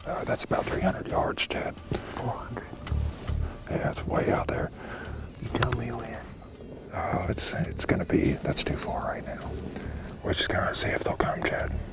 That's about 300 yards, Chad. 400. Yeah, it's way out there. You tell me when. It's gonna be, that's too far right now. We're just gonna see if they'll come, Chad.